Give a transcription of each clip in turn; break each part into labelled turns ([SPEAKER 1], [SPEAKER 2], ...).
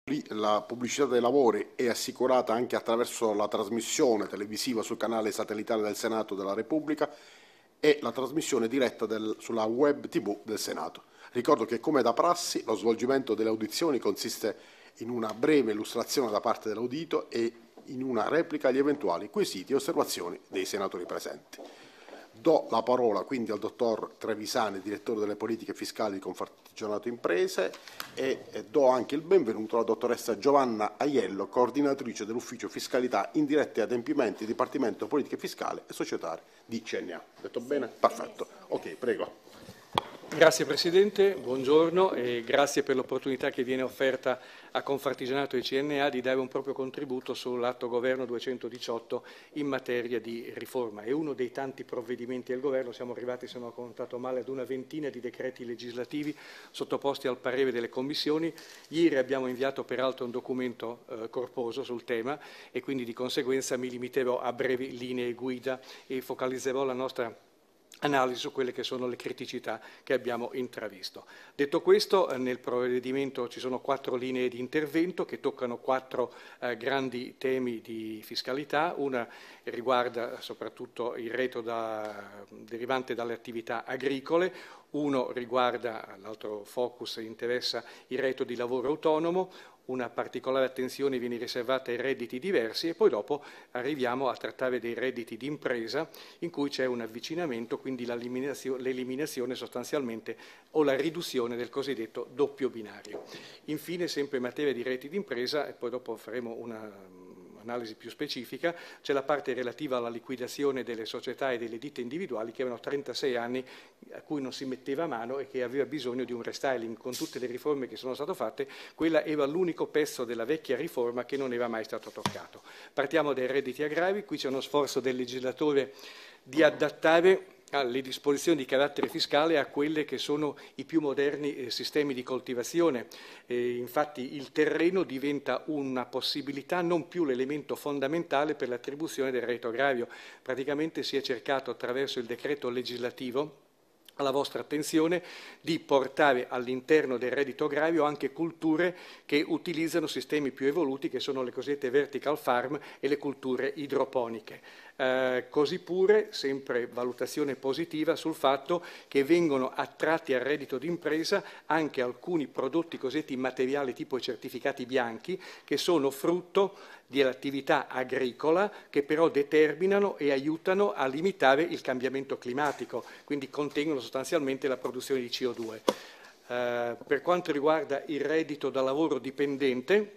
[SPEAKER 1] La pubblicità dei lavori è assicurata anche attraverso la trasmissione televisiva sul canale satellitare del Senato della Repubblica e la trasmissione diretta sulla web TV del Senato. Ricordo che, come da prassi, lo svolgimento delle audizioni consiste in una breve illustrazione da parte dell'audito e in una replica agli eventuali quesiti e osservazioni dei senatori presenti. Do la parola quindi al dottor Trevisani, direttore delle politiche fiscali di Confartigianato Imprese, e do anche il benvenuto alla dottoressa Giovanna Aiello, coordinatrice dell'Ufficio Fiscalità Indiretti e Adempimenti, Dipartimento Politiche Fiscali e Societarie di CNA. Detto bene? Perfetto. Ok, prego.
[SPEAKER 2] Grazie Presidente, buongiorno e grazie per l'opportunità che viene offerta a Confartigianato e CNA di dare un proprio contributo sull'atto Governo 218 in materia di riforma. È uno dei tanti provvedimenti del Governo, siamo arrivati, se non ho contato male, ad una ventina di decreti legislativi sottoposti al parere delle commissioni. Ieri abbiamo inviato peraltro un documento corposo sul tema e quindi di conseguenza mi limiterò a brevi linee guida e focalizzerò la nostra analisi su quelle che sono le criticità che abbiamo intravisto. Detto questo, nel provvedimento ci sono 4 linee di intervento che toccano 4 grandi temi di fiscalità. Una riguarda soprattutto il reddito derivante dalle attività agricole, uno riguarda, l'altro focus interessa il reddito di lavoro autonomo, una particolare attenzione viene riservata ai redditi diversi e poi dopo arriviamo a trattare dei redditi di impresa in cui c'è un avvicinamento, quindi l'eliminazione sostanzialmente o la riduzione del cosiddetto doppio binario. Infine, sempre in materia di redditi di impresa, e poi dopo faremo un'analisi più specifica, c'è la parte relativa alla liquidazione delle società e delle ditte individuali che avevano 36 anni a cui non si metteva mano e che aveva bisogno di un restyling. Con tutte le riforme che sono state fatte, quella era l'unico pezzo della vecchia riforma che non era mai stato toccato. Partiamo dai redditi agrari, qui c'è uno sforzo del legislatore di adattare alle disposizioni di carattere fiscale a quelle che sono i più moderni sistemi di coltivazione. Infatti il terreno diventa una possibilità, non più l'elemento fondamentale per l'attribuzione del reddito agrario. Praticamente si è cercato attraverso il decreto legislativo alla vostra attenzione di portare all'interno del reddito agrario anche culture che utilizzano sistemi più evoluti che sono le cosiddette vertical farm e le culture idroponiche. Così pure, sempre valutazione positiva sul fatto che vengono attratti al reddito d'impresa anche alcuni prodotti cosiddetti immateriali tipo i certificati bianchi che sono frutto dell'attività agricola che però determinano e aiutano a limitare il cambiamento climatico, quindi contengono sostanzialmente la produzione di CO2. Per quanto riguarda il reddito da lavoro dipendente,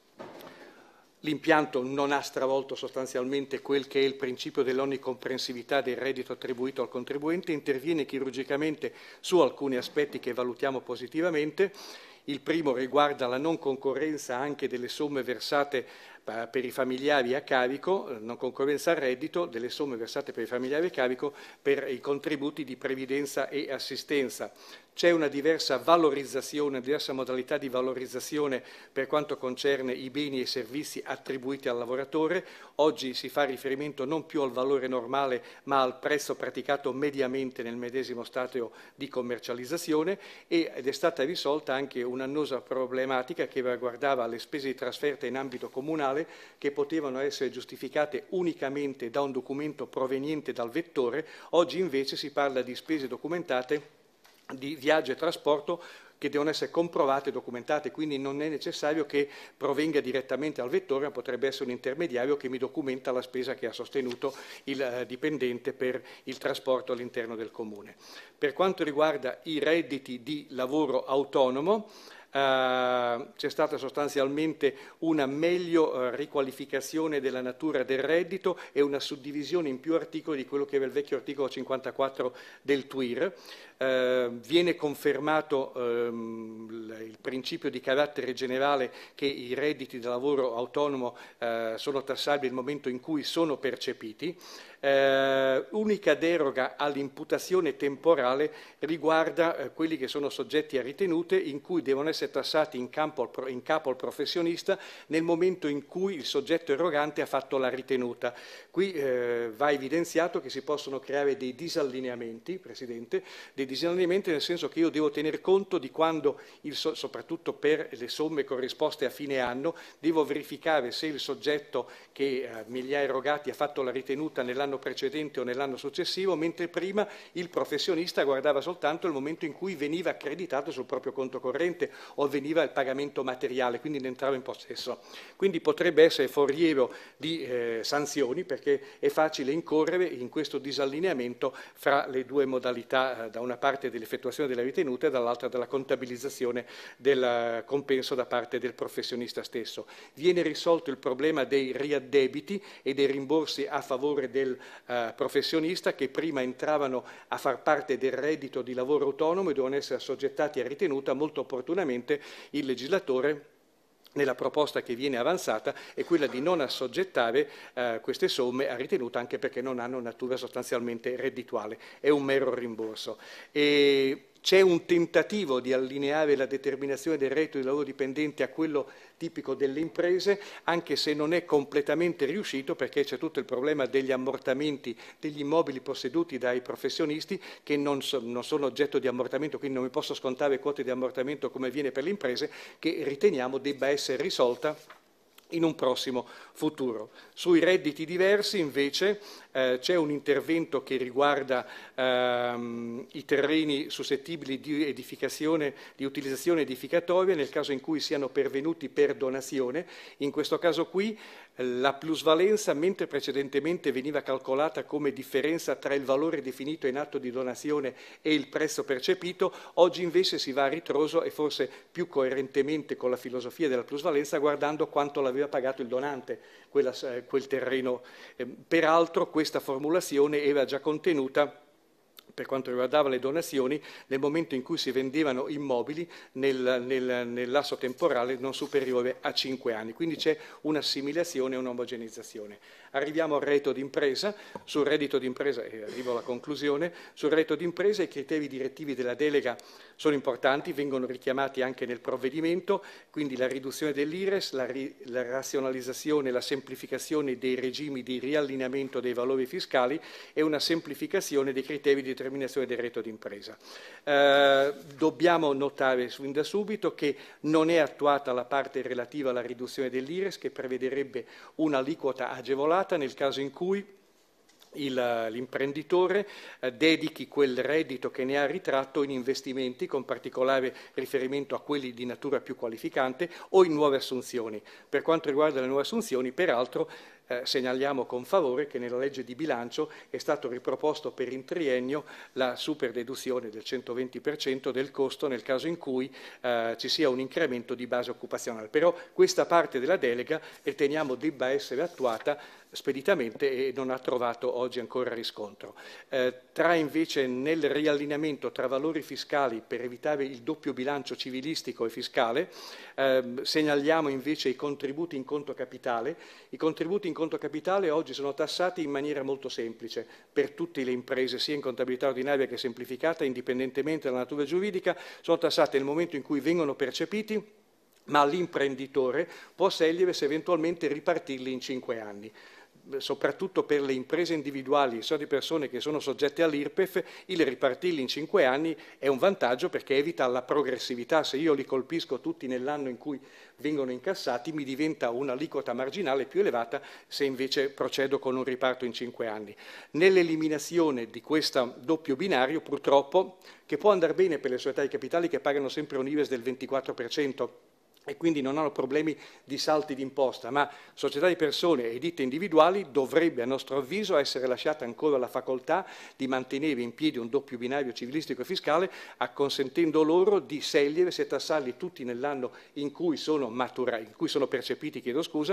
[SPEAKER 2] l'impianto non ha stravolto sostanzialmente quel che è il principio dell'onnicomprensività del reddito attribuito al contribuente, interviene chirurgicamente su alcuni aspetti che valutiamo positivamente. Il primo riguarda la non concorrenza anche delle somme versate per i familiari a carico, non concorrenza al reddito, delle somme versate per i familiari a carico per i contributi di previdenza e assistenza. C'è una diversa valorizzazione, una diversa modalità di valorizzazione per quanto concerne i beni e i servizi attribuiti al lavoratore. Oggi si fa riferimento non più al valore normale ma al prezzo praticato mediamente nel medesimo stadio di commercializzazione ed è stata risolta anche un'annosa problematica che riguardava le spese di trasferta in ambito comunale che potevano essere giustificate unicamente da un documento proveniente dal vettore. Oggi invece si parla di spese documentate di viaggio e trasporto che devono essere comprovate e documentate, quindi non è necessario che provenga direttamente dal vettore, ma potrebbe essere un intermediario che mi documenta la spesa che ha sostenuto il dipendente per il trasporto all'interno del comune. Per quanto riguarda i redditi di lavoro autonomo, c'è stata sostanzialmente una meglio riqualificazione della natura del reddito e una suddivisione in più articoli di quello che era il vecchio articolo 54 del TUIR. Viene confermato il principio di carattere generale che i redditi da lavoro autonomo sono tassabili nel momento in cui sono percepiti. Unica deroga all'imputazione temporale riguarda quelli che sono soggetti a ritenute in cui devono essere tassati in capo al professionista nel momento in cui il soggetto erogante ha fatto la ritenuta. Qui va evidenziato che si possono creare dei disallineamenti, Presidente, dei disallineamenti, nel senso che io devo tener conto di quando, soprattutto per le somme corrisposte a fine anno, devo verificare se il soggetto che me li ha erogati ha fatto la ritenuta nell'anno precedente o nell'anno successivo, mentre prima il professionista guardava soltanto il momento in cui veniva accreditato sul proprio conto corrente o avveniva il pagamento materiale, quindi ne entrava in possesso. Quindi potrebbe essere foriero di sanzioni, perché è facile incorrere in questo disallineamento fra le due modalità, da una parte dell'effettuazione della ritenuta e dall'altra della contabilizzazione del compenso da parte del professionista stesso. Viene risolto il problema dei riaddebiti e dei rimborsi a favore del professionista, che prima entravano a far parte del reddito di lavoro autonomo e devono essere assoggettati a ritenuta. Molto opportunamente il legislatore, nella proposta che viene avanzata, è quella di non assoggettare queste somme a ritenuta, anche perché non hanno natura sostanzialmente reddituale, è un mero rimborso. C'è un tentativo di allineare la determinazione del reddito di lavoro dipendente a quello tipico delle imprese, anche se non è completamente riuscito, perché c'è tutto il problema degli ammortamenti degli immobili posseduti dai professionisti, che non sono oggetto di ammortamento, quindi non mi posso scontare quote di ammortamento come avviene per le imprese, che riteniamo debba essere risolta in un prossimo futuro. Sui redditi diversi invece c'è un intervento che riguarda i terreni suscettibili di edificazione, di utilizzazione edificatoria nel caso in cui siano pervenuti per donazione. In questo caso qui la plusvalenza, mentre precedentemente veniva calcolata come differenza tra il valore definito in atto di donazione e il prezzo percepito, oggi invece si va a ritroso e forse più coerentemente con la filosofia della plusvalenza, guardando quanto l'aveva pagato il donante quel terreno. Peraltro questa formulazione era già contenuta, per quanto riguardava le donazioni, nel momento in cui si vendevano immobili nel lasso temporale non superiore a 5 anni. Quindi c'è un'assimilazione e un'omogenizzazione. Arriviamo al reddito d'impresa. Sul reddito d'impresa, e arrivo alla conclusione, sul reddito d'impresa i criteri direttivi della delega sono importanti, vengono richiamati anche nel provvedimento, quindi la riduzione dell'IRES, la razionalizzazione e la semplificazione dei regimi di riallineamento dei valori fiscali e una semplificazione dei criteri di determinazione del reddito d'impresa. Dobbiamo notare fin da subito che non è attuata la parte relativa alla riduzione dell'IRES, che prevederebbe un'aliquota agevolata nel caso in cui l'imprenditore dedichi quel reddito che ne ha ritratto in investimenti, con particolare riferimento a quelli di natura più qualificante, o in nuove assunzioni. Per quanto riguarda le nuove assunzioni, peraltro, segnaliamo con favore che nella legge di bilancio è stato riproposto per il triennio la superdeduzione del 120% del costo nel caso in cui ci sia un incremento di base occupazionale. Però questa parte della delega riteniamo debba essere attuata speditamente e non ha trovato oggi ancora riscontro. Tra invece nel riallineamento tra valori fiscali per evitare il doppio bilancio civilistico e fiscale, segnaliamo invece i contributi in conto capitale. I contributi in conto capitale oggi sono tassati in maniera molto semplice per tutte le imprese, sia in contabilità ordinaria che semplificata, indipendentemente dalla natura giuridica, sono tassate nel momento in cui vengono percepiti, ma l'imprenditore può scegliere se eventualmente ripartirli in 5 anni. Soprattutto per le imprese individuali, di persone che sono soggette all'IRPEF, il ripartirli in 5 anni è un vantaggio, perché evita la progressività. Se io li colpisco tutti nell'anno in cui vengono incassati, mi diventa un'aliquota marginale più elevata se invece procedo con un riparto in 5 anni. Nell'eliminazione di questo doppio binario, purtroppo, che può andare bene per le società di capitali che pagano sempre un IRES del 24%, e quindi non hanno problemi di salti d'imposta, ma società di persone e ditte individuali dovrebbe, a nostro avviso, essere lasciata ancora la facoltà di mantenere in piedi un doppio binario civilistico e fiscale, acconsentendo loro di scegliere se tassarli tutti nell'anno in cui sono percepiti,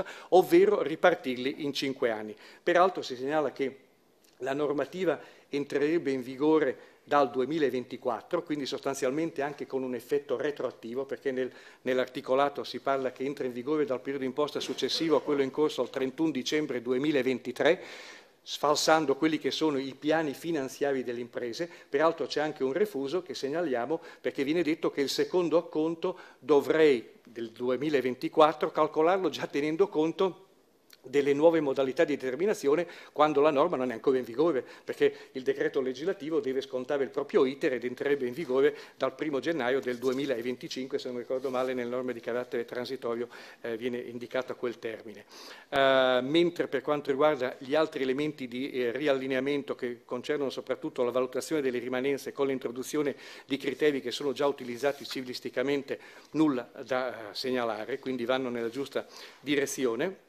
[SPEAKER 2] ovvero ripartirli in 5 anni. Peraltro si segnala che la normativa entrerebbe in vigore dal 2024, quindi sostanzialmente anche con un effetto retroattivo, perché nell'articolato si parla che entra in vigore dal periodo d'imposta successivo a quello in corso al 31 dicembre 2023, sfalsando quelli che sono i piani finanziari delle imprese. Peraltro c'è anche un refuso che segnaliamo, perché viene detto che il secondo acconto dovrei, del 2024, calcolarlo già tenendo conto delle nuove modalità di determinazione quando la norma non è ancora in vigore, perché il decreto legislativo deve scontare il proprio iter ed entrerebbe in vigore dal 1° gennaio del 2025, se non ricordo male nelle norme di carattere transitorio viene indicato quel termine. Mentre per quanto riguarda gli altri elementi di riallineamento che concernono soprattutto la valutazione delle rimanenze con l'introduzione di criteri che sono già utilizzati civilisticamente, nulla da segnalare, quindi vanno nella giusta direzione.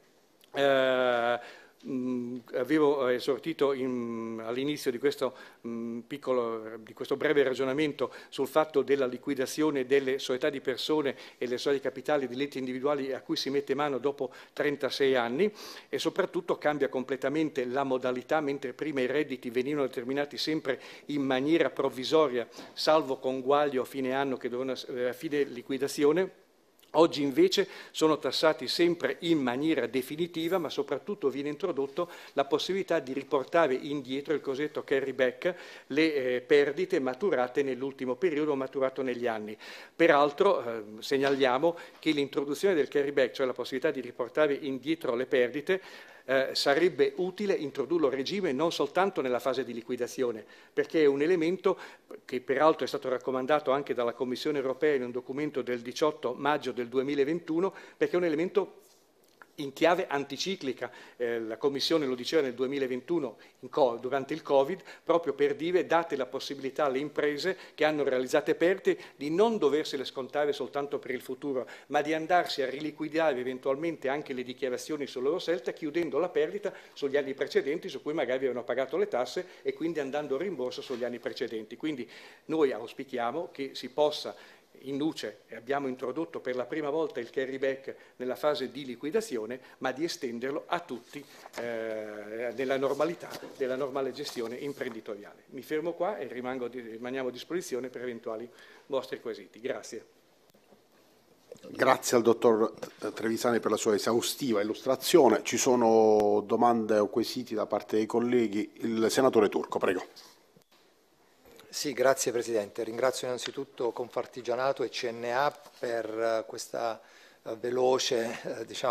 [SPEAKER 2] Avevo esortito all'inizio di questo breve ragionamento sul fatto della liquidazione delle società di persone e le società di capitali di letti individuali a cui si mette mano dopo 36 anni e soprattutto cambia completamente la modalità, mentre prima i redditi venivano determinati sempre in maniera provvisoria, salvo conguaglio a fine anno che dovevano a fine liquidazione. Oggi invece sono tassati sempre in maniera definitiva, ma soprattutto viene introdotto la possibilità di riportare indietro il cosiddetto carry back, le perdite maturate nell'ultimo periodo, maturato negli anni. Peraltro segnaliamo che l'introduzione del carry back, cioè la possibilità di riportare indietro le perdite, sarebbe utile introdurlo a regime non soltanto nella fase di liquidazione, perché è un elemento che peraltro è stato raccomandato anche dalla Commissione europea in un documento del 18 maggio del 2021, perché è un elemento in chiave anticiclica. La Commissione lo diceva nel 2021 durante il Covid, proprio per dire date la possibilità alle imprese che hanno realizzate perdite di non doversele scontare soltanto per il futuro, ma di andarsi a riliquidare eventualmente anche le dichiarazioni sulla loro scelta, chiudendo la perdita sugli anni precedenti su cui magari avevano pagato le tasse e quindi andando a rimborso sugli anni precedenti. Quindi noi auspichiamo che si possa in luce abbiamo introdotto per la prima volta il carry back nella fase di liquidazione, ma di estenderlo a tutti nella normalità della normale gestione imprenditoriale. Mi fermo qua e rimaniamo a disposizione per eventuali vostri quesiti. Grazie.
[SPEAKER 1] Grazie al dottor Trevisani per la sua esaustiva illustrazione. Ci sono domande o quesiti da parte dei colleghi? Il senatore Turco, prego.
[SPEAKER 3] Sì, grazie Presidente. Ringrazio innanzitutto Confartigianato e CNA per questa veloce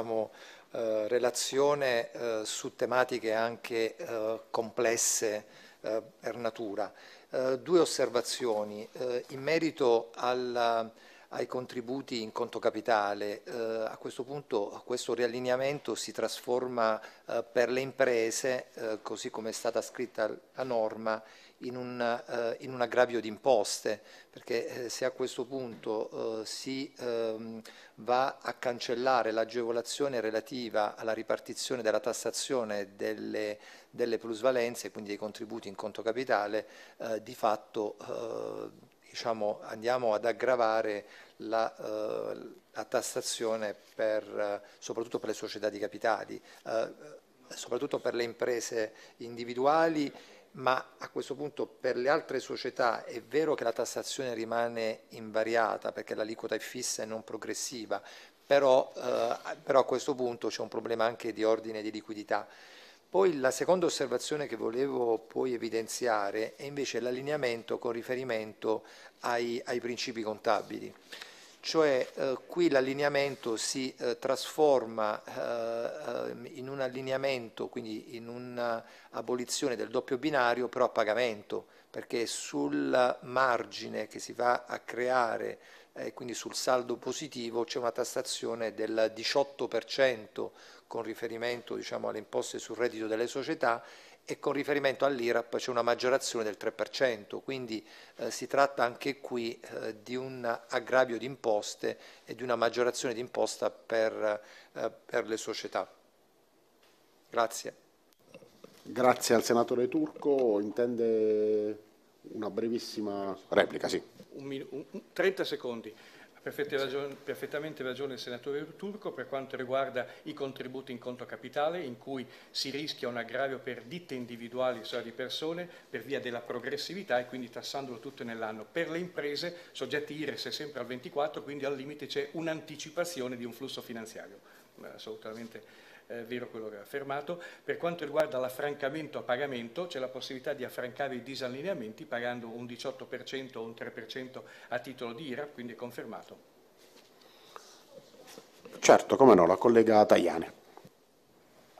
[SPEAKER 3] relazione su tematiche anche complesse per natura. Due osservazioni. In merito ai contributi in conto capitale, a questo punto questo riallineamento si trasforma per le imprese, così come è stata scritta la norma, in un aggravio di imposte, perché se a questo punto si va a cancellare l'agevolazione relativa alla ripartizione della tassazione delle plusvalenze, quindi dei contributi in conto capitale, di fatto andiamo ad aggravare la tassazione soprattutto per le società di capitali, soprattutto per le imprese individuali, ma a questo punto per le altre società è vero che la tassazione rimane invariata perché l'aliquota è fissa e non progressiva, però a questo punto c'è un problema anche di ordine di liquidità. Poi la seconda osservazione che volevo poi evidenziare è invece l'allineamento con riferimento ai principi contabili. Cioè qui l'allineamento si trasforma in un allineamento, quindi in un'abolizione del doppio binario, però a pagamento, perché sul margine che si va a creare, quindi sul saldo positivo, c'è una tassazione del 18% con riferimento alle imposte sul reddito delle società, e con riferimento all'IRAP c'è una maggiorazione del 3%, quindi si tratta anche qui di un aggravio di imposte e di una maggiorazione di imposta per le società. Grazie.
[SPEAKER 1] Grazie al senatore Turco. Intende una brevissima replica? Sì.
[SPEAKER 2] 30 secondi. Perfettamente ragione il senatore Turco per quanto riguarda i contributi in conto capitale, in cui si rischia un aggravio per ditte individuali, cioè di persone, per via della progressività e quindi tassandolo tutto nell'anno. Per le imprese, soggetti IRES è sempre al 24, quindi al limite c'è un'anticipazione di un flusso finanziario. Assolutamente vero quello che ha affermato. Per quanto riguarda l'affrancamento a pagamento, c'è la possibilità di affrancare i disallineamenti pagando un 18% o un 3% a titolo di IRAP, quindi è confermato.
[SPEAKER 1] Certo, come no, la collega Tajani.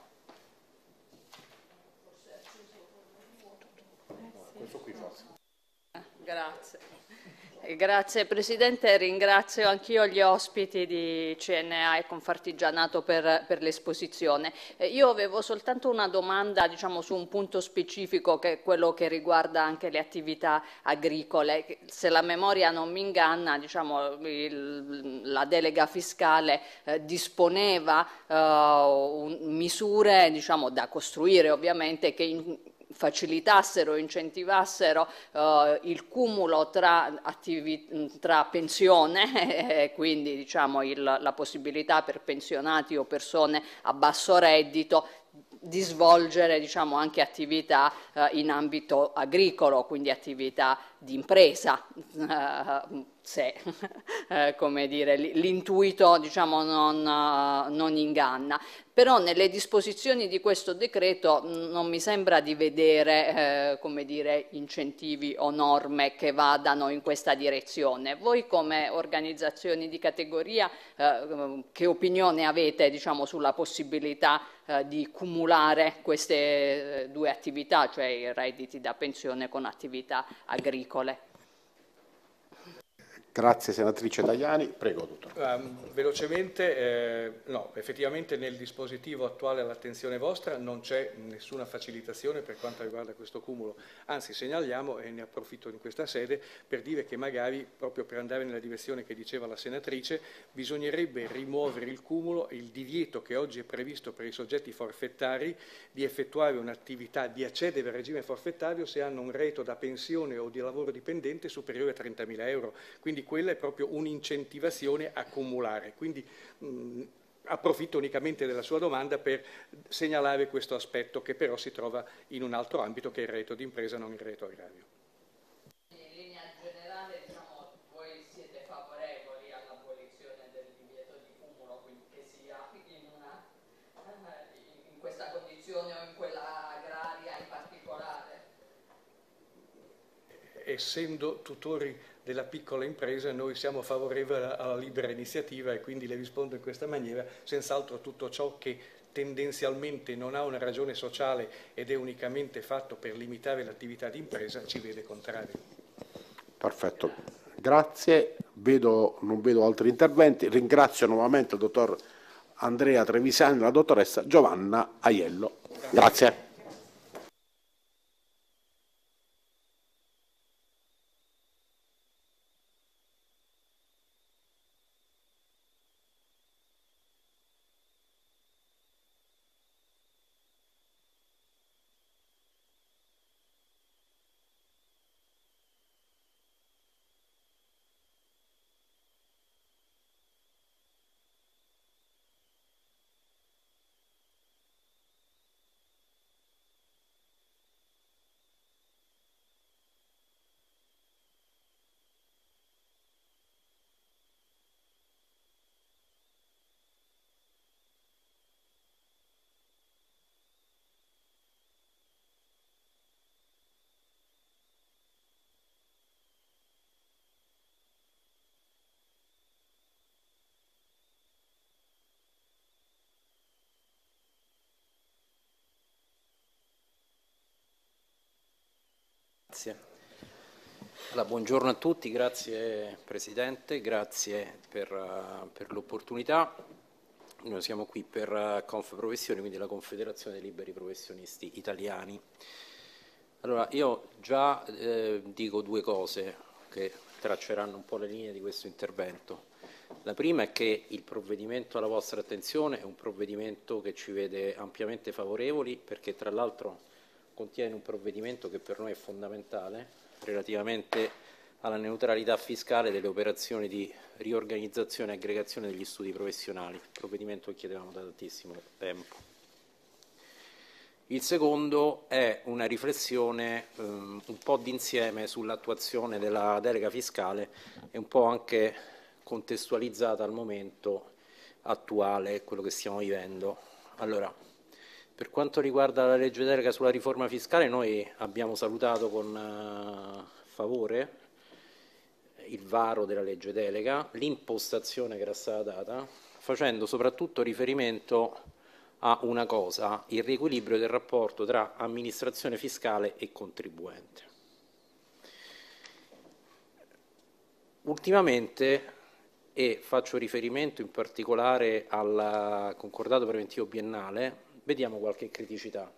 [SPEAKER 4] Grazie. Grazie Presidente, ringrazio anch'io gli ospiti di CNA e Confartigianato per l'esposizione. Io avevo soltanto una domanda, diciamo, su un punto specifico, che è quello che riguarda anche le attività agricole. Se la memoria non mi inganna, diciamo, la delega fiscale disponeva misure, diciamo, da costruire ovviamente, che facilitassero, incentivassero il cumulo tra pensione e quindi, diciamo, la possibilità per pensionati o persone a basso reddito di svolgere, diciamo, anche attività in ambito agricolo, quindi attività di impresa, se come dire, l'intuito, diciamo, non inganna. Però nelle disposizioni di questo decreto non mi sembra di vedere come dire, incentivi o norme che vadano in questa direzione. Voi come organizzazioni di categoria che opinione avete, diciamo, sulla possibilità di cumulare queste due attività, cioè i redditi da pensione con attività agricole?
[SPEAKER 1] Grazie senatrice Tajani, prego dottore.
[SPEAKER 2] Velocemente, no, effettivamente nel dispositivo attuale all'attenzione vostra non c'è nessuna facilitazione per quanto riguarda questo cumulo, anzi segnaliamo, e ne approfitto in questa sede, per dire che magari, proprio per andare nella direzione che diceva la senatrice, bisognerebbe rimuovere il cumulo e il divieto che oggi è previsto per i soggetti forfettari di effettuare un'attività, di accedere al regime forfettario se hanno un reddito da pensione o di lavoro dipendente superiore a 30.000 euro. Quindi quella è proprio un'incentivazione a cumulare. Quindi approfitto unicamente della sua domanda per segnalare questo aspetto, che però si trova in un altro ambito, che è il reddito d'impresa, non il reddito agrario.
[SPEAKER 4] In linea generale, diciamo, voi siete favorevoli all'abolizione del divieto di cumulo, quindi che sia in questa condizione o in quella agraria in particolare?
[SPEAKER 2] Essendo tutori della piccola impresa, noi siamo favorevoli alla libera iniziativa e quindi le rispondo in questa maniera. Senz'altro tutto ciò che tendenzialmente non ha una ragione sociale ed è unicamente fatto per limitare l'attività di impresa ci vede contrario.
[SPEAKER 1] Perfetto, grazie. Non vedo altri interventi. Ringrazio nuovamente il dottor Andrea Trevisani e la dottoressa Giovanna Aiello. Grazie.
[SPEAKER 5] Grazie. Allora, buongiorno a tutti, grazie Presidente, grazie per l'opportunità. Noi siamo qui per Confprofessioni, quindi la Confederazione dei Liberi Professionisti Italiani. Allora, io già dico due cose che tracceranno un po' le linee di questo intervento. La prima è che il provvedimento alla vostra attenzione è un provvedimento che ci vede ampiamente favorevoli, perché tra l'altro contiene un provvedimento che per noi è fondamentale relativamente alla neutralità fiscale delle operazioni di riorganizzazione e aggregazione degli studi professionali, provvedimento che chiedevamo da tantissimo tempo. Il secondo è una riflessione un po' d'insieme sull'attuazione della delega fiscale e un po' anche contestualizzata al momento attuale, quello che stiamo vivendo. Allora, per quanto riguarda la legge delega sulla riforma fiscale, noi abbiamo salutato con favore il varo della legge delega, l'impostazione che era stata data, facendo soprattutto riferimento a una cosa, il riequilibrio del rapporto tra amministrazione fiscale e contribuente. ultimamente, e faccio riferimento in particolare al concordato preventivo biennale, vediamo qualche criticità.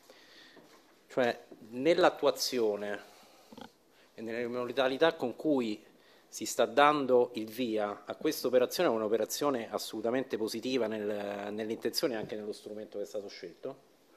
[SPEAKER 5] Cioè, nell'attuazione e nelle modalità con cui si sta dando il via a questa operazione, è un'operazione assolutamente positiva nell'intenzione e anche nello strumento che è stato scelto,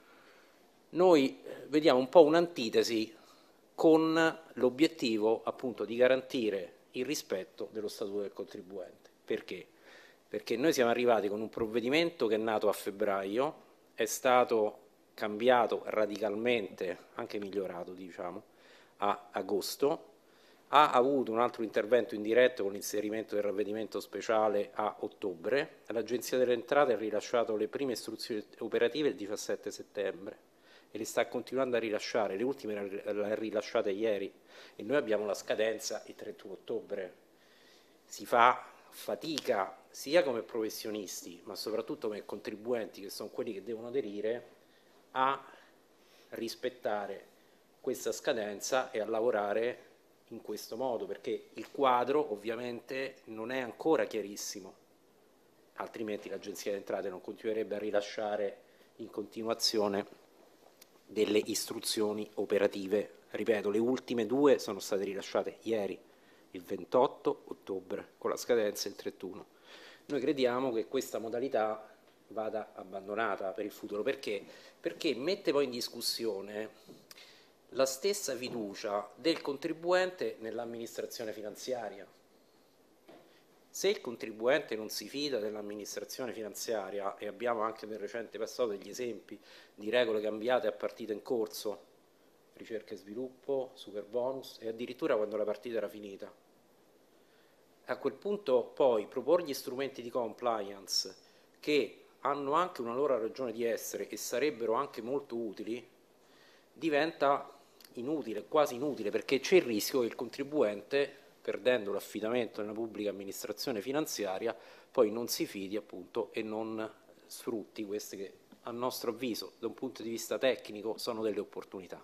[SPEAKER 5] noi vediamo un po' un'antitesi con l'obiettivo appunto di garantire il rispetto dello statuto del contribuente. Perché? Perché noi siamo arrivati con un provvedimento che è nato a febbraio, è stato cambiato radicalmente, anche migliorato diciamo, a agosto, ha avuto un altro intervento indiretto con l'inserimento del ravvedimento speciale a ottobre, l'Agenzia delle Entrate ha rilasciato le prime istruzioni operative il 17 settembre e le sta continuando a rilasciare, le ultime le ha rilasciate ieri e noi abbiamo la scadenza il 31 ottobre. Si fa fatica sia come professionisti ma soprattutto come contribuenti, che sono quelli che devono aderire, a rispettare questa scadenza e a lavorare in questo modo, perché il quadro ovviamente non è ancora chiarissimo, altrimenti l'Agenzia delle Entrate non continuerebbe a rilasciare in continuazione delle istruzioni operative. Ripeto, le ultime due sono state rilasciate ieri, il 28 ottobre, con la scadenza il 31. Noi crediamo che questa modalità vada abbandonata per il futuro. Perché? Perché mette poi in discussione la stessa fiducia del contribuente nell'amministrazione finanziaria. Se il contribuente non si fida dell'amministrazione finanziaria, e abbiamo anche nel recente passato degli esempi di regole cambiate a partita in corso, ricerca e sviluppo, superbonus, e addirittura quando la partita era finita, a quel punto poi proporgli strumenti di compliance che hanno anche una loro ragione di essere e sarebbero anche molto utili, diventa inutile, quasi inutile, perché c'è il rischio che il contribuente, perdendo l'affidamento nella pubblica amministrazione finanziaria, poi non si fidi appunto e non sfrutti queste che a nostro avviso da un punto di vista tecnico sono delle opportunità.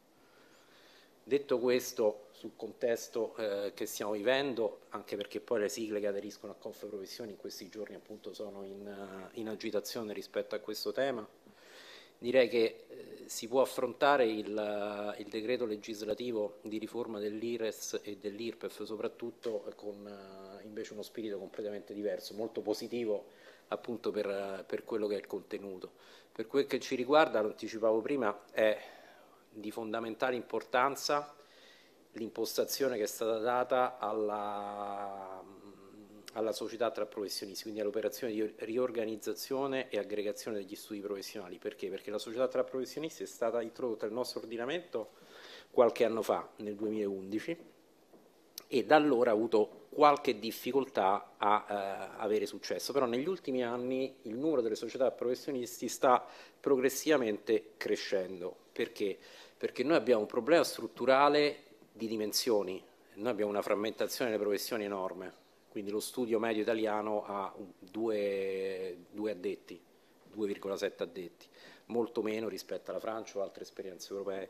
[SPEAKER 5] Detto questo, sul contesto che stiamo vivendo, anche perché poi le sigle che aderiscono a Confprofessioni in questi giorni appunto sono in agitazione rispetto a questo tema, direi che si può affrontare il decreto legislativo di riforma dell'IRES e dell'IRPEF soprattutto con invece uno spirito completamente diverso, molto positivo appunto per quello che è il contenuto. Per quel che ci riguarda, lo anticipavo prima, è di fondamentale importanza l'impostazione che è stata data alla società tra professionisti, quindi all'operazione di riorganizzazione e aggregazione degli studi professionali. Perché? Perché la società tra professionisti è stata introdotta nel nostro ordinamento qualche anno fa, nel 2011, e da allora ha avuto qualche difficoltà a avere successo, però negli ultimi anni il numero delle società professionisti sta progressivamente crescendo. Perché? Perché noi abbiamo un problema strutturale di dimensioni, noi abbiamo una frammentazione delle professioni enorme, quindi lo studio medio italiano ha due addetti, 2,7 addetti, molto meno rispetto alla Francia o altre esperienze europee.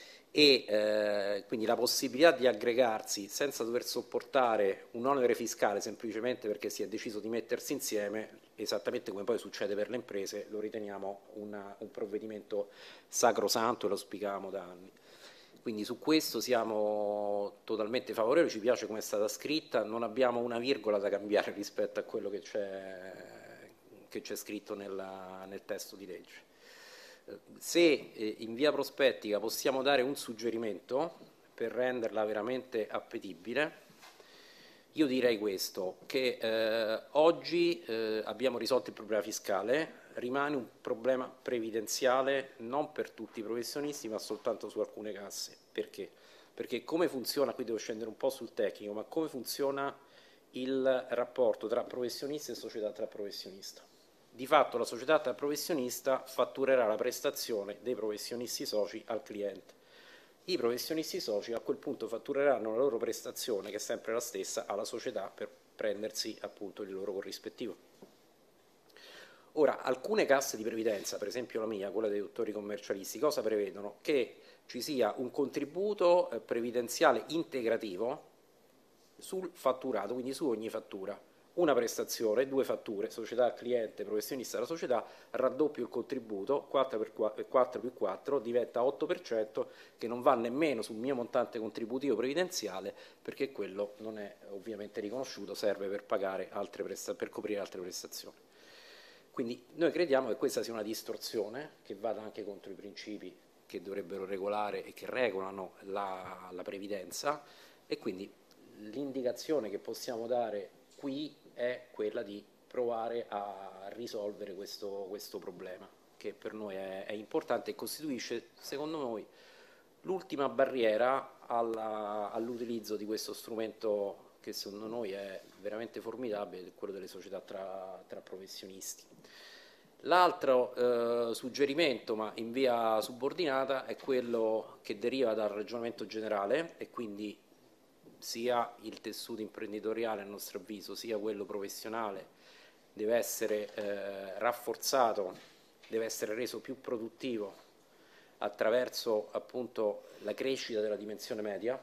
[SPEAKER 5] E quindi la possibilità di aggregarsi senza dover sopportare un onere fiscale semplicemente perché si è deciso di mettersi insieme, esattamente come poi succede per le imprese, lo riteniamo un provvedimento sacrosanto e lo auspicavamo da anni. Quindi su questo siamo totalmente favorevoli, ci piace come è stata scritta, non abbiamo una virgola da cambiare rispetto a quello che c'è scritto nel testo di legge. Se in via prospettica possiamo dare un suggerimento per renderla veramente appetibile, io direi questo, che oggi abbiamo risolto il problema fiscale, rimane un problema previdenziale non per tutti i professionisti ma soltanto su alcune casse. Perché? Perché come funziona, qui devo scendere un po' sul tecnico, ma come funziona il rapporto tra professionista e società tra professionista? Di fatto la società tra professionista fatturerà la prestazione dei professionisti soci al cliente. I professionisti soci a quel punto fattureranno la loro prestazione, che è sempre la stessa, alla società per prendersi appunto il loro corrispettivo. Ora, alcune casse di previdenza, per esempio la mia, quella dei dottori commercialisti, cosa prevedono? Che ci sia un contributo previdenziale integrativo sul fatturato, quindi su ogni fattura. Una prestazione, 2 fatture, società, cliente, professionista della società, raddoppio il contributo, 4 più 4 diventa 8%, che non va nemmeno sul mio montante contributivo previdenziale, perché quello non è ovviamente riconosciuto, serve per pagare per coprire altre prestazioni. Quindi noi crediamo che questa sia una distorsione che vada anche contro i principi che dovrebbero regolare e che regolano la previdenza, e quindi l'indicazione che possiamo dare qui è quella di provare a risolvere questo problema, che per noi è importante e costituisce, secondo noi, l'ultima barriera all'utilizzo di questo strumento che secondo noi è veramente formidabile, quello delle società tra professionisti. L'altro suggerimento, ma in via subordinata, è quello che deriva dal ragionamento generale, e quindi sia il tessuto imprenditoriale, a nostro avviso, sia quello professionale deve essere rafforzato, deve essere reso più produttivo attraverso appunto la crescita della dimensione media,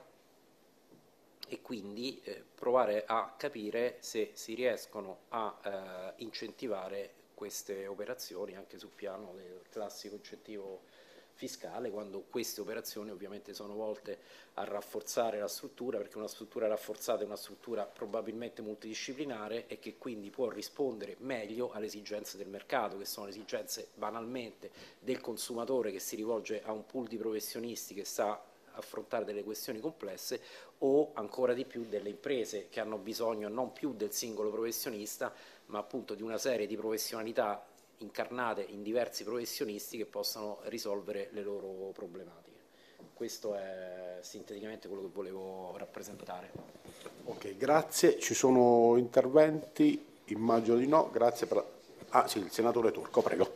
[SPEAKER 5] e quindi provare a capire se si riescono a incentivare queste operazioni anche sul piano del classico incentivo fiscale, quando queste operazioni ovviamente sono volte a rafforzare la struttura, perché una struttura rafforzata è una struttura probabilmente multidisciplinare e che quindi può rispondere meglio alle esigenze del mercato, che sono le esigenze banalmente del consumatore che si rivolge a un pool di professionisti che sa affrontare delle questioni complesse, o ancora di più delle imprese che hanno bisogno non più del singolo professionista, ma appunto di una serie di professionalità incarnate in diversi professionisti che possano risolvere le loro problematiche. Questo è sinteticamente quello che volevo rappresentare.
[SPEAKER 1] Ok, grazie. Ci sono interventi? Immagino di no. Grazie per... Ah sì, il senatore Turco, prego.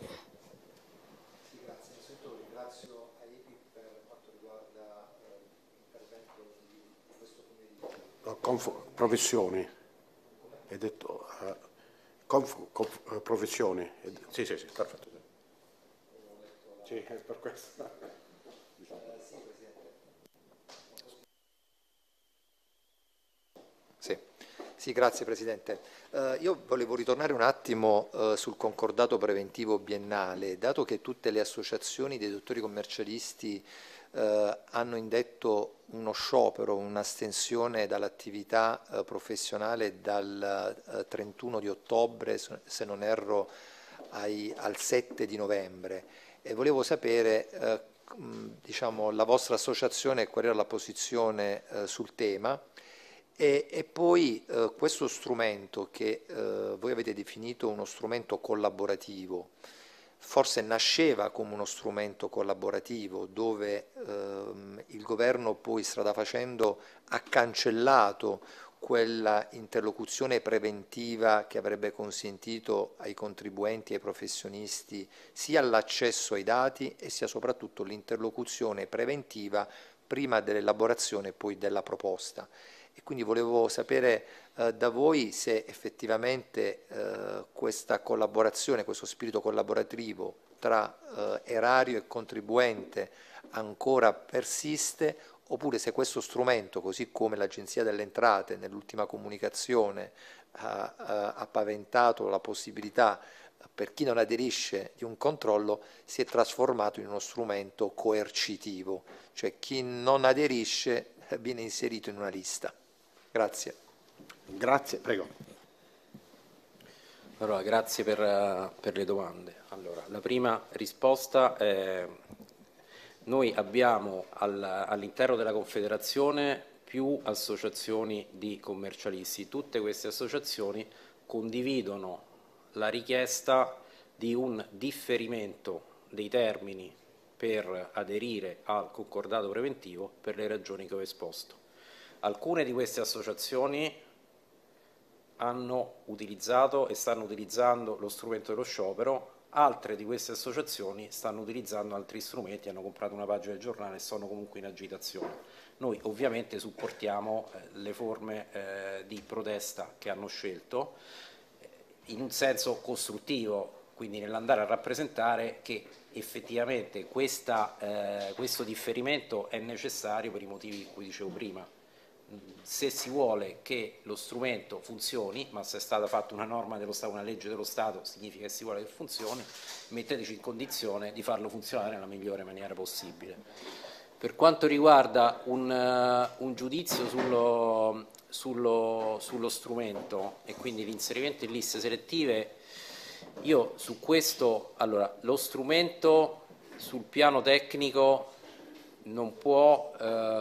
[SPEAKER 3] Sì, grazie. Innanzitutto ringrazio AIPI per quanto riguarda l'intervento di questo pomeriggio.
[SPEAKER 1] Professioni. Hai detto... professioni. Sì, perfetto. Sì, è per questo.
[SPEAKER 3] Sì, grazie Presidente. Io volevo ritornare un attimo sul concordato preventivo biennale, dato che tutte le associazioni dei dottori commercialisti hanno indetto uno sciopero, un'astensione dall'attività professionale dal 31 di ottobre, se non erro, al 7 di novembre. E volevo sapere diciamo, la vostra associazione, qual era la posizione sul tema, e poi questo strumento che voi avete definito uno strumento collaborativo, forse nasceva come uno strumento collaborativo dove il governo poi strada facendo ha cancellato quella interlocuzione preventiva che avrebbe consentito ai contribuenti e ai professionisti sia l'accesso ai dati e sia soprattutto l'interlocuzione preventiva prima dell'elaborazione e poi della proposta. E quindi volevo sapere da voi se effettivamente questa collaborazione, questo spirito collaborativo tra erario e contribuente ancora persiste, oppure se questo strumento, così come l'Agenzia delle Entrate nell'ultima comunicazione ha paventato la possibilità per chi non aderisce di un controllo, si è trasformato in uno strumento coercitivo, cioè chi non aderisce viene inserito in una lista. Grazie.
[SPEAKER 1] Grazie, prego.
[SPEAKER 5] Allora, grazie per le domande. Allora, la prima risposta è: noi abbiamo all'interno della Confederazione più associazioni di commercialisti. Tutte queste associazioni condividono la richiesta di un differimento dei termini per aderire al concordato preventivo per le ragioni che ho esposto. Alcune di queste associazioni hanno utilizzato e stanno utilizzando lo strumento dello sciopero, altre di queste associazioni stanno utilizzando altri strumenti, hanno comprato una pagina del giornale e sono comunque in agitazione. Noi ovviamente supportiamo le forme di protesta che hanno scelto in un senso costruttivo, quindi nell'andare a rappresentare che effettivamente questo differimento è necessario per i motivi di cui dicevo prima. se si vuole che lo strumento funzioni, ma se è stata fatta una norma dello Stato, una legge dello Stato, significa che si vuole che funzioni, metteteci in condizione di farlo funzionare nella migliore maniera possibile. Per quanto riguarda un giudizio sullo strumento e quindi l'inserimento in liste selettive, io su questo, allora, lo strumento sul piano tecnico non può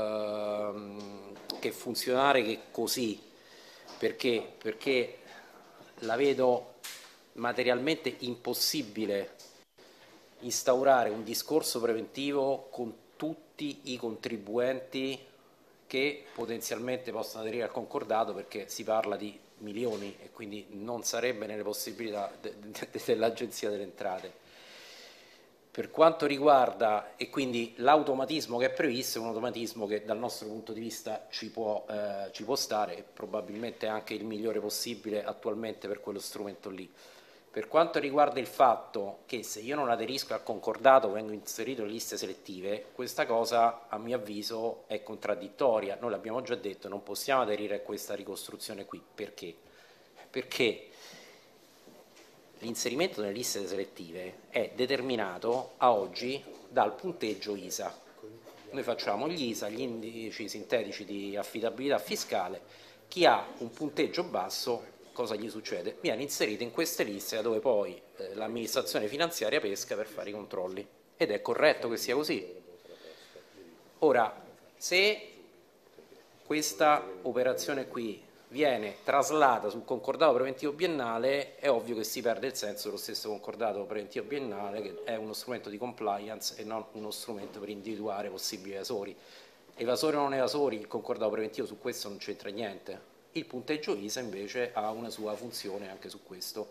[SPEAKER 5] che funzionare che così, perché la vedo materialmente impossibile instaurare un discorso preventivo con tutti i contribuenti che potenzialmente possono aderire al concordato, perché si parla di milioni e quindi non sarebbe nelle possibilità dell'Agenzia delle Entrate. Per quanto riguarda, e quindi l'automatismo che è previsto è un automatismo che dal nostro punto di vista ci può stare, e probabilmente anche il migliore possibile attualmente per quello strumento lì. Per quanto riguarda il fatto che se io non aderisco al concordato vengo inserito in liste selettive, questa cosa a mio avviso è contraddittoria. Noi l'abbiamo già detto, non possiamo aderire a questa ricostruzione qui. Perché? Perché l'inserimento nelle liste selettive è determinato a oggi dal punteggio ISA. Noi facciamo gli ISA, gli indici sintetici di affidabilità fiscale. Chi ha un punteggio basso, cosa gli succede? Viene inserito in queste liste da dove poi l'amministrazione finanziaria pesca per fare i controlli. Ed è corretto che sia così. Ora, se questa operazione qui viene traslata sul concordato preventivo biennale, è ovvio che si perde il senso dello stesso concordato preventivo biennale, che è uno strumento di compliance e non uno strumento per individuare possibili evasori. Evasori o non evasori, il concordato preventivo su questo non c'entra niente. Il punteggio ISA invece ha una sua funzione anche su questo.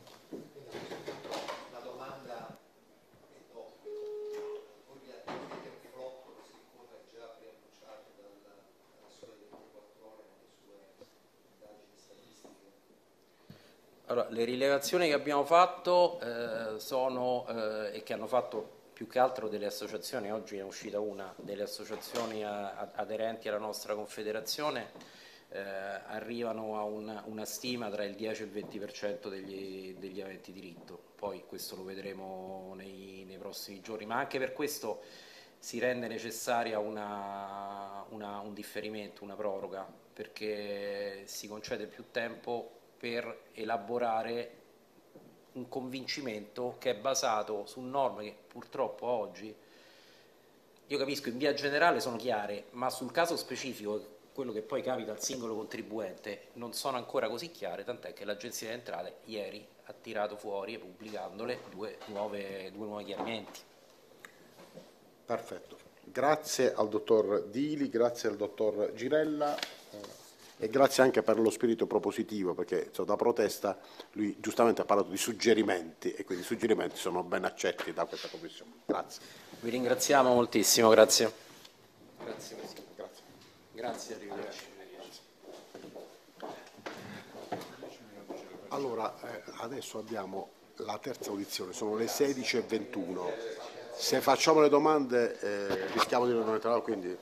[SPEAKER 3] La domanda è doppia. Voi avete un flotto così come già preannunciato dalla sua 24 ore nelle sue indagini statistiche?
[SPEAKER 5] Allora, le rilevazioni che abbiamo fatto sono e che hanno fatto più che altro delle associazioni, oggi è uscita una, delle associazioni aderenti alla nostra confederazione, arrivano a una stima tra il 10 e il 20% degli aventi diritto. Poi questo lo vedremo nei prossimi giorni, ma anche per questo si rende necessaria un differimento, una proroga, perché si concede più tempo per elaborare un convincimento che è basato su norme che purtroppo oggi, io capisco, in via generale sono chiare, ma sul caso specifico, quello che poi capita al singolo contribuente, non sono ancora così chiare, tant'è che l'Agenzia delle Entrate ieri ha tirato fuori, pubblicandole, due nuovi chiarimenti.
[SPEAKER 1] Perfetto. Grazie al dottor Dili, grazie al dottor Girella e grazie anche per lo spirito propositivo, perché da protesta lui giustamente ha parlato di suggerimenti e quindi i suggerimenti sono ben accetti da questa Commissione. Grazie.
[SPEAKER 5] Vi ringraziamo moltissimo, grazie. Grazie Presidente.
[SPEAKER 1] Grazie.
[SPEAKER 5] Grazie, arrivederci.
[SPEAKER 1] Allora, adesso abbiamo la terza audizione, sono le 16:21. Se facciamo le domande rischiamo di non entrare, quindi...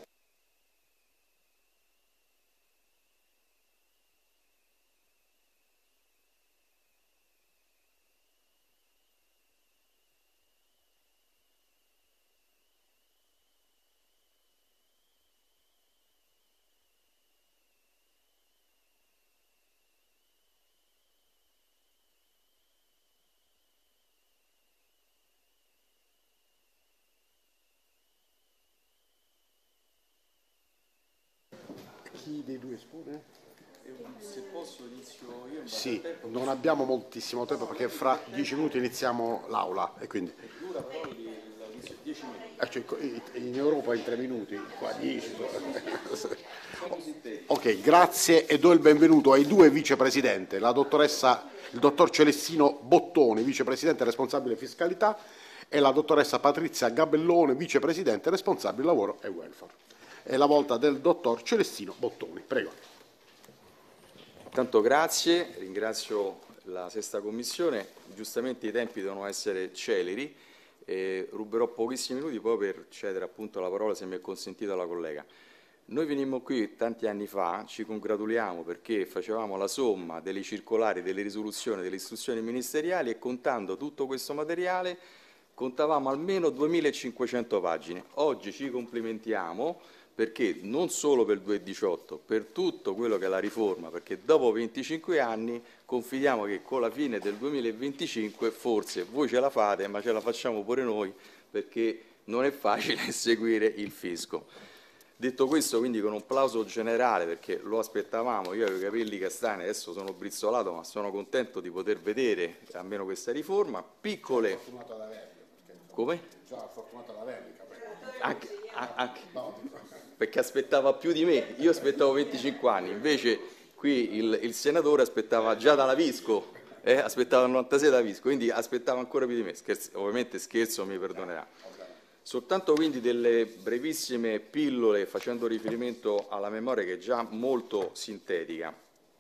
[SPEAKER 1] Chi dei due espone?
[SPEAKER 6] Se posso inizio io.
[SPEAKER 1] Sì, non abbiamo moltissimo tempo perché fra 10 minuti iniziamo l'aula e quindi...
[SPEAKER 6] Dura però l'audizione 10 minuti.
[SPEAKER 1] Cioè, in Europa in 3 minuti, qua 10. Ok, grazie e do il benvenuto ai due vicepresidenti, la dottoressa, il dottor Celestino Bottoni, vicepresidente responsabile fiscalità, e la dottoressa Patrizia Gabellone, vicepresidente responsabile lavoro e welfare. È la volta del dottor Celestino Bottoni. Prego.
[SPEAKER 6] Tanto grazie, ringrazio la sesta commissione, giustamente i tempi devono essere celeri, ruberò pochissimi minuti poi per cedere appunto la parola, se mi è consentito, alla collega. Noi venimmo qui tanti anni fa, ci congratuliamo perché facevamo la somma delle circolari, delle risoluzioni, delle istruzioni ministeriali e contando tutto questo materiale contavamo almeno 2500 pagine. Oggi ci complimentiamo perché non solo per il 2018, per tutto quello che è la riforma, perché dopo 25 anni confidiamo che con la fine del 2025 forse voi ce la fate, ma ce la facciamo pure noi perché non è facile seguire il fisco. Detto questo, quindi con un plauso generale, perché lo aspettavamo, io avevo i capelli castani, adesso sono brizzolato, ma sono contento di poter vedere almeno questa riforma, piccole... Come?
[SPEAKER 1] Già fortunata la replica.
[SPEAKER 6] Anche. Perché aspettava più di me, io aspettavo 25 anni, invece qui il senatore aspettava già dalla Visco, aspettava il 96 da Visco, quindi aspettava ancora più di me, ovviamente scherzo, mi perdonerà. Soltanto quindi delle brevissime pillole facendo riferimento alla memoria che è già molto sintetica.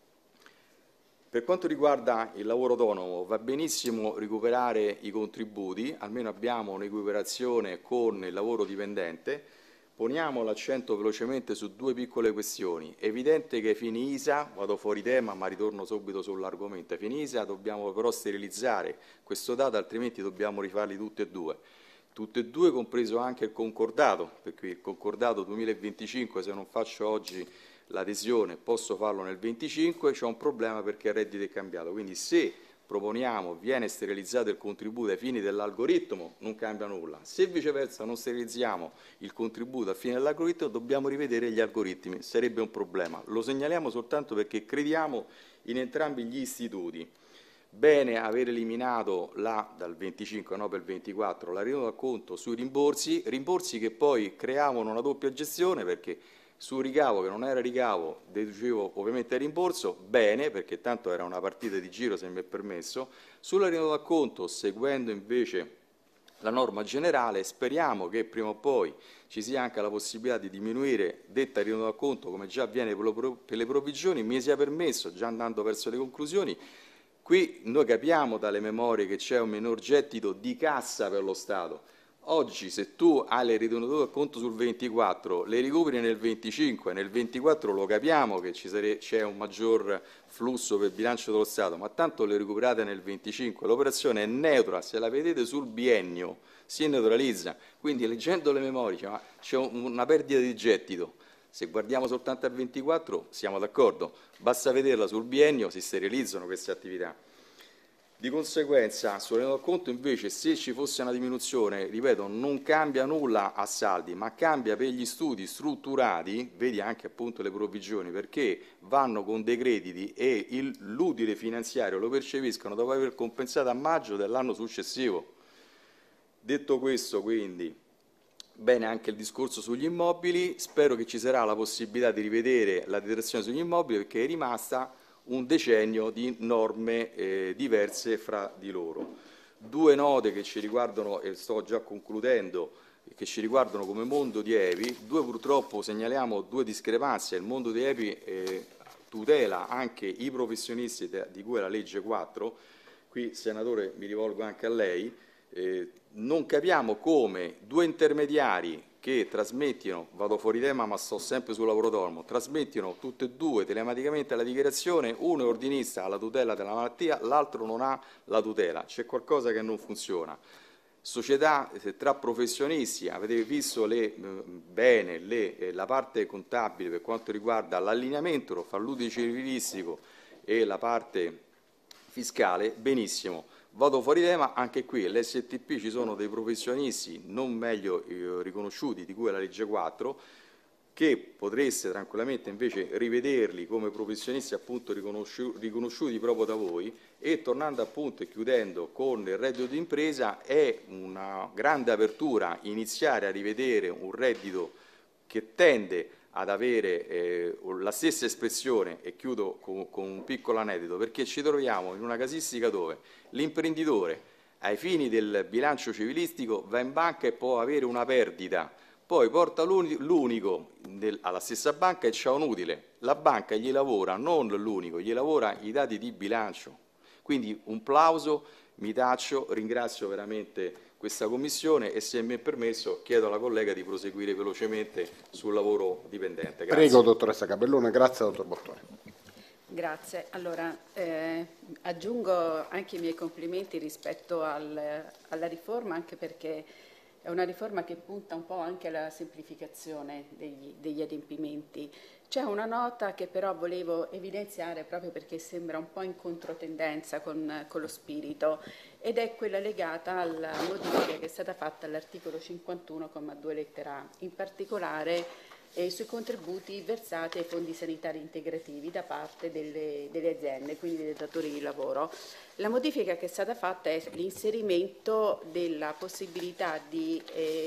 [SPEAKER 6] Per quanto riguarda il lavoro autonomo va benissimo recuperare i contributi, almeno abbiamo un'equiparazione con il lavoro dipendente. Poniamo l'accento velocemente su due piccole questioni. È evidente che ai fini ISA, vado fuori tema ma ritorno subito sull'argomento, ai fini ISA dobbiamo però sterilizzare questo dato, altrimenti dobbiamo rifarli tutti e due compreso anche il concordato, perché il concordato 2025 se non faccio oggi l'adesione posso farlo nel 25, c'è un problema perché il reddito è cambiato, quindi se proponiamo viene sterilizzato il contributo ai fini dell'algoritmo non cambia nulla, se viceversa non sterilizziamo il contributo ai fini dell'algoritmo dobbiamo rivedere gli algoritmi, sarebbe un problema, lo segnaliamo soltanto perché crediamo in entrambi gli istituti. Bene aver eliminato dal 25 no, per il 24 la rinunzia al conto sui rimborsi che poi creavano una doppia gestione perché sul ricavo che non era ricavo deducevo ovviamente il rimborso, bene perché tanto era una partita di giro se mi è permesso, sulla rinunzia al conto seguendo invece la norma generale speriamo che prima o poi ci sia anche la possibilità di diminuire detta rinunzia al conto come già avviene per le provvigioni, mi sia permesso già andando verso le conclusioni. Qui noi capiamo dalle memorie che c'è un minor gettito di cassa per lo Stato. Oggi se tu hai le ritenuture al conto sul 24, le recuperi nel 25, nel 24 lo capiamo che c'è un maggior flusso per il bilancio dello Stato, ma tanto le recuperate nel 25, l'operazione è neutra, se la vedete sul biennio si neutralizza, quindi leggendo le memorie c'è una perdita di gettito. Se guardiamo soltanto a 24 siamo d'accordo, basta vederla sul biennio, si sterilizzano queste attività. Di conseguenza, sul rendiconto invece, se ci fosse una diminuzione, ripeto, non cambia nulla a saldi, ma cambia per gli studi strutturati, vedi anche appunto le provvigioni, perché vanno con dei crediti e l'utile finanziario lo percepiscono dopo aver compensato a maggio dell'anno successivo. Detto questo, quindi, bene anche il discorso sugli immobili, spero che ci sarà la possibilità di rivedere la detrazione sugli immobili perché è rimasta un decennio di norme diverse fra di loro. Due note che ci riguardano, e sto già concludendo, che ci riguardano come mondo di EPI, purtroppo segnaliamo due discrepanze, il mondo di EPI tutela anche i professionisti di cui è la legge 4, qui senatore mi rivolgo anche a lei, non capiamo come due intermediari che trasmettono, vado fuori tema ma sto sempre sul lavoro autonomo, trasmettono tutte e due telematicamente la dichiarazione, uno è ordinista alla tutela della malattia, l'altro non ha la tutela, c'è qualcosa che non funziona. Società tra professionisti, avete visto la parte contabile per quanto riguarda l'allineamento fra l'utile civilistico e la parte fiscale, benissimo. Vado fuori tema, anche qui l'STP ci sono dei professionisti non meglio riconosciuti di cui è la legge 4 che potreste tranquillamente invece rivederli come professionisti appunto riconosciuti proprio da voi e tornando appunto e chiudendo con il reddito d'impresa è una grande apertura iniziare a rivedere un reddito che tende ad avere la stessa espressione, e chiudo con un piccolo aneddoto, perché ci troviamo in una casistica dove l'imprenditore ai fini del bilancio civilistico va in banca e può avere una perdita, poi porta l'unico alla stessa banca e c'ha un utile, la banca gli lavora non l'unico, gli lavora i dati di bilancio, quindi un plauso, mi taccio, ringrazio veramente questa commissione, e se mi è permesso chiedo alla collega di proseguire velocemente sul lavoro dipendente. Grazie.
[SPEAKER 1] Prego, dottoressa Capellone, grazie, dottor Bottone.
[SPEAKER 7] Grazie. Allora, aggiungo anche i miei complimenti rispetto alla riforma, anche perché è una riforma che punta un po' anche alla semplificazione degli adempimenti. C'è una nota che però volevo evidenziare proprio perché sembra un po' in controtendenza con lo spirito, ed è quella legata alla modifica che è stata fatta all'articolo 51,2 lettera A, in particolare sui contributi versati ai fondi sanitari integrativi da parte delle aziende, quindi dei datori di lavoro. La modifica che è stata fatta è l'inserimento della possibilità di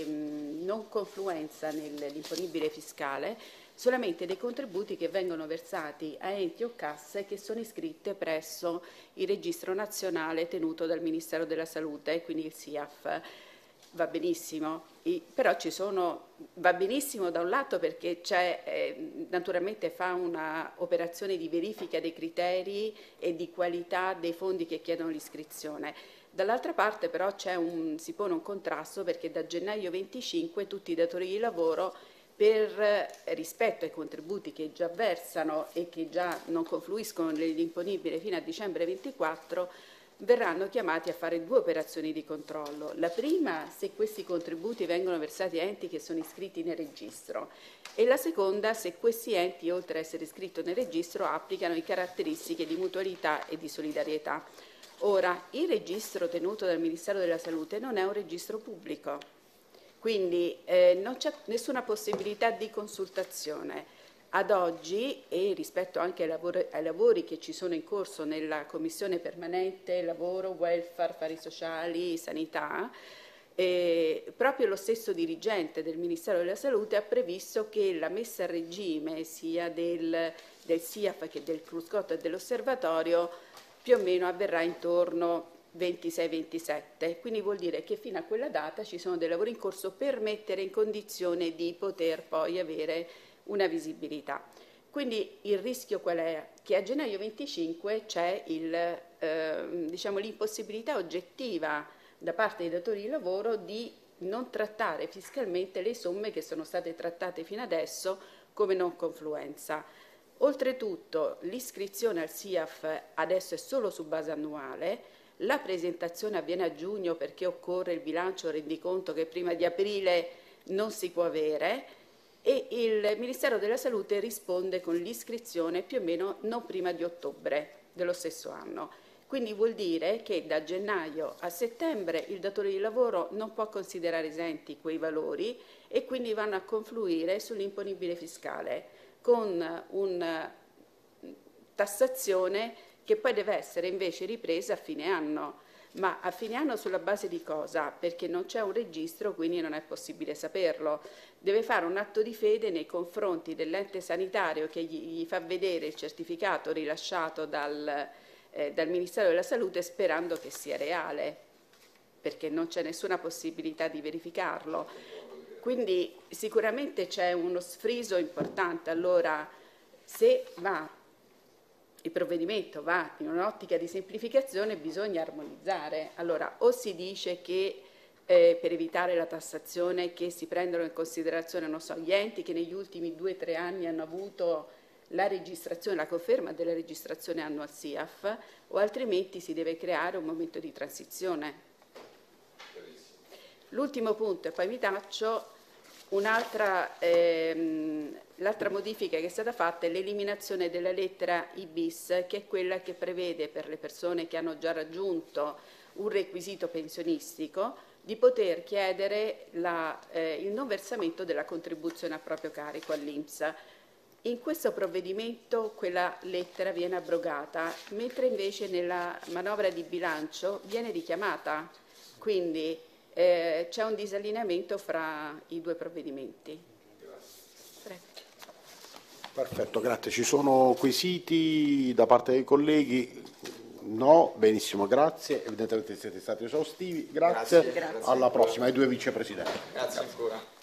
[SPEAKER 7] non confluenza nell'imponibile fiscale solamente dei contributi che vengono versati a enti o casse che sono iscritte presso il registro nazionale tenuto dal Ministero della Salute, quindi il SIAF. Va benissimo, però va benissimo da un lato perché naturalmente fa una operazione di verifica dei criteri e di qualità dei fondi che chiedono l'iscrizione. Dall'altra parte però si pone un contrasto perché da gennaio 25 tutti i datori di lavoro, per rispetto ai contributi che già versano e che già non confluiscono nell'imponibile fino a dicembre 24, verranno chiamati a fare 2 operazioni di controllo. La prima, se questi contributi vengono versati a enti che sono iscritti nel registro, e la seconda, se questi enti, oltre ad essere iscritti nel registro, applicano le caratteristiche di mutualità e di solidarietà. Ora, il registro tenuto dal Ministero della Salute non è un registro pubblico, quindi non c'è nessuna possibilità di consultazione. Ad oggi, e rispetto anche ai lavori che ci sono in corso nella Commissione permanente Lavoro, Welfare, Affari Sociali, Sanità, proprio lo stesso dirigente del Ministero della Salute ha previsto che la messa a regime sia del SIAF che del Cruscotto e dell'Osservatorio più o meno avverrà intorno 26-27, quindi vuol dire che fino a quella data ci sono dei lavori in corso per mettere in condizione di poter poi avere una visibilità. Quindi il rischio qual è? Che a gennaio 25 c'è l'impossibilità oggettiva da parte dei datori di lavoro di non trattare fiscalmente le somme che sono state trattate fino adesso come non confluenza. Oltretutto l'iscrizione al SIAF adesso è solo su base annuale, la presentazione avviene a giugno perché occorre il bilancio o rendiconto che prima di aprile non si può avere, e il Ministero della Salute risponde con l'iscrizione più o meno non prima di ottobre dello stesso anno. Quindi vuol dire che da gennaio a settembre il datore di lavoro non può considerare esenti quei valori e quindi vanno a confluire sull'imponibile fiscale con una tassazione che poi deve essere invece ripresa a fine anno. Ma a fine anno sulla base di cosa? Perché non c'è un registro, quindi non è possibile saperlo. Deve fare un atto di fede nei confronti dell'ente sanitario che gli fa vedere il certificato rilasciato dal Ministero della Salute sperando che sia reale, perché non c'è nessuna possibilità di verificarlo. Quindi sicuramente c'è uno sfriso importante. Allora, se il provvedimento va in un'ottica di semplificazione, bisogna armonizzare. Allora, o si dice che per evitare la tassazione che si prendono in considerazione, non so, gli enti che negli ultimi 2 o 3 anni hanno avuto la registrazione, la conferma della registrazione annual SIAF, o altrimenti si deve creare un momento di transizione. L'ultimo punto, e poi vi taccio, l'altra modifica che è stata fatta è l'eliminazione della lettera I-bis, che è quella che prevede per le persone che hanno già raggiunto un requisito pensionistico di poter chiedere il non versamento della contribuzione a proprio carico all'INPS. In questo provvedimento quella lettera viene abrogata, mentre invece nella manovra di bilancio viene richiamata, quindi c'è un disallineamento fra i 2 provvedimenti. Prego.
[SPEAKER 1] Perfetto, grazie. Ci sono quesiti da parte dei colleghi? No? Benissimo, grazie. Evidentemente siete stati esaustivi. Grazie. Alla prossima, ai 2 vicepresidenti.
[SPEAKER 6] Grazie ancora.